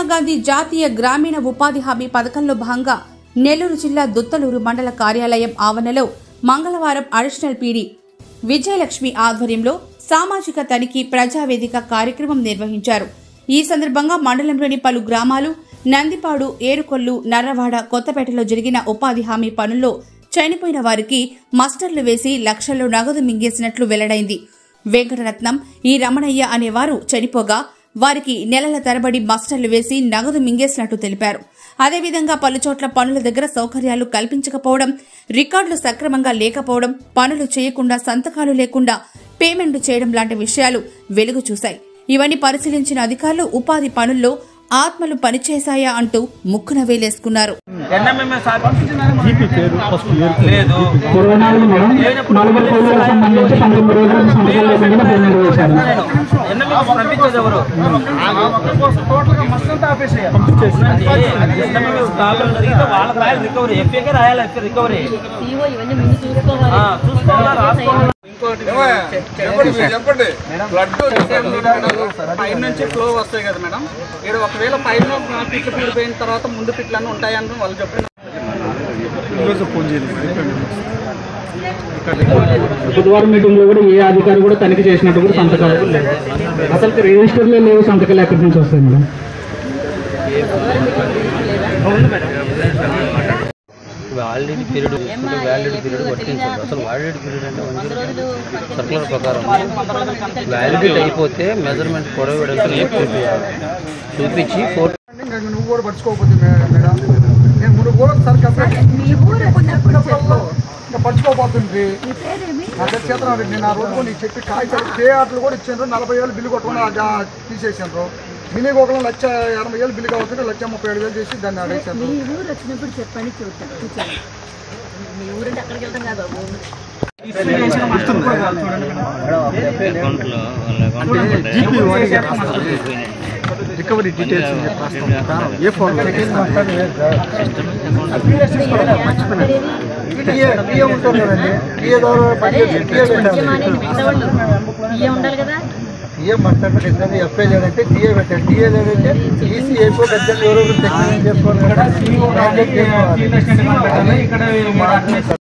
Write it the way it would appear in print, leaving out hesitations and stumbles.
గాంధీ జాతీయ గ్రామీణ ఉపాధి హామీ పథకంలో భాగంగా నెల్లూరు జిల్లా దుత్తలూరు మండల కార్యాలయం ఆవరణలో మంగళవారం అడిషనల్ పీడీ విజయలక్ష్మి ఆధ్వర్యంలో సామాజిక తనిఖీ ప్రజావేదిక కార్యక్రమం నిర్వహించారు. ఈ సందర్భంగా మండలంలోని పలు గ్రామాలు నందిపాడు, ఏరుకొల్లు, నర్రవాడ, కొత్తపేటలో జరిగిన ఉపాధి హామీ పనుల్లో చనిపోయిన వారికి మస్టర్లు వేసి లక్షల్లో నగదు మింగేసినట్లు వెల్లడైంది. వెంకటరత్నం, ఈ రమణయ్య అనేవారు చనిపోగా వారికి నెలల తరబడి మస్టర్లు వేసి నగదు మింగేసినట్టు తెలిపారు. అదేవిధంగా పలుచోట్ల పనుల దగ్గర సౌకర్యాలు కల్పించకపోవడం, రికార్డులు సక్రమంగా లేకపోవడం, పనులు చేయకుండా సంతకాలు లేకుండా పేమెంట్ చేయడం లాంటి విషయాలు వెలుగు చూశాయి. ఇవన్నీ పరిశీలించిన అధికారులు ఉపాధి పనుల్లో ఆత్మలు పనిచేశాయా అంటూ ముక్కున వేలేసుకున్నారు. చెప్పండి. పైన నుంచి ఫ్లో వస్తాయి కదా మేడం, ఇక్కడ ఒకవేళ పైన పిట్లు పీడిపోయిన తర్వాత ముందు పిట్లన్నీ ఉంటాయని వాళ్ళు చెప్పిన బుధవారం మీటింగ్ లో కూడా ఏ అధికారి కూడా తనిఖీ చేసినట్టు కూడా సంతకాలు లేవు. అసలు రిజిస్టర్లో లేవు, సంతకాలు ఎక్కడి నుంచి వస్తాయి మేడం? వ్యాలిడిటీ పీరియడ్ వర్తించాలి. అసలు వ్యాలిడిటీ పీరియడ్ అంటే సర్కులర్ ప్రకారం వ్యాలిడిటీ అయిపోతే మెజర్మెంట్ పొడవు చూపించి ఫోటో నువ్వు కూడా పడుచుకోకపోతే మేడం నేను మూడు కూడా ఇంకా పడుచుకోపోతుంది. నా చేతన నేను ఆ రోజు నీకు చెప్పి కాగితాలు ఆటలు కూడా ఇచ్చాను. 40,000 బిల్లు కొట్టుకుని తీసేసాను. మినీ గోకులం 1,80,000 బిల్లు కావచ్చు, 1,37,000 చేసి దాన్ని అడిగాను. రికవరీ డీటెయిల్స్ ఏ ఫోన్ ఏ మాట్లాడితే ఎఫ్ఐ లేదంటే టీఏ పెట్టండి. టీఏ లేదంటే ఈసీ అయిపో పెద్దలు ఎవరో చేసుకోవాలి.